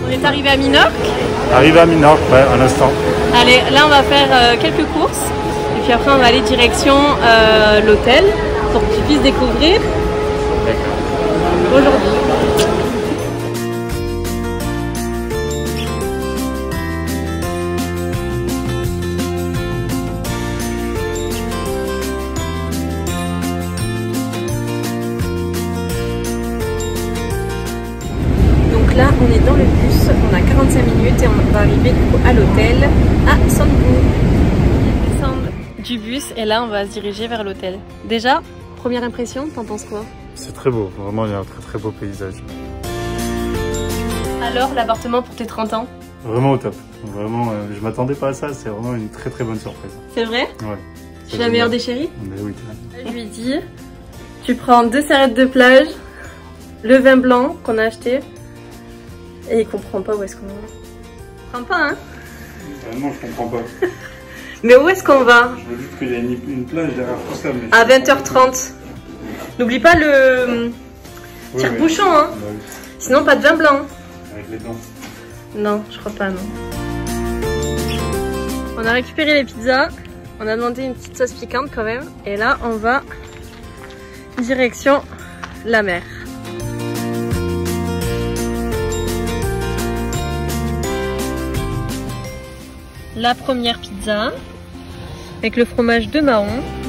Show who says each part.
Speaker 1: On est arrivé à Minorque.
Speaker 2: Arrivé à Minorque, ouais, à l'instant.
Speaker 1: Allez, là on va faire quelques courses. Et puis après on va aller direction l'hôtel pour que tu puisses découvrir aujourd'hui. Donc là on est dans le bus, on a 45 minutes et on va arriver du coup à l'hôtel à Sandbourg. Du bus et là on va se diriger vers l'hôtel. Déjà, première impression, t'en penses quoi?
Speaker 2: C'est très beau, vraiment il y a un très beau paysage.
Speaker 1: Alors l'appartement pour tes 30 ans?
Speaker 2: Vraiment au top, vraiment je m'attendais pas à ça, c'est vraiment une très bonne surprise.
Speaker 1: C'est vrai?
Speaker 2: Ouais.
Speaker 1: Je suis la meilleure des chéries?
Speaker 2: Mais oui.
Speaker 1: Je lui dis, tu prends 2 serviettes de plage, le vin blanc qu'on a acheté et il comprend pas où est-ce qu'on va. Il comprend pas hein?
Speaker 2: Vraiment je comprends pas.
Speaker 1: Mais où est-ce qu'on va?
Speaker 2: Je veux juste qu'il y a une plage derrière tout ça. Mais
Speaker 1: à 20h30. N'oublie pas le tire-bouchon, hein.
Speaker 2: Bah oui.
Speaker 1: Sinon pas de vin blanc.
Speaker 2: Avec les dents.
Speaker 1: Non, je crois pas, non. On a récupéré les pizzas. On a demandé une petite sauce piquante quand même. Et là, on va direction la mer. La première pizza avec le fromage de Mahon.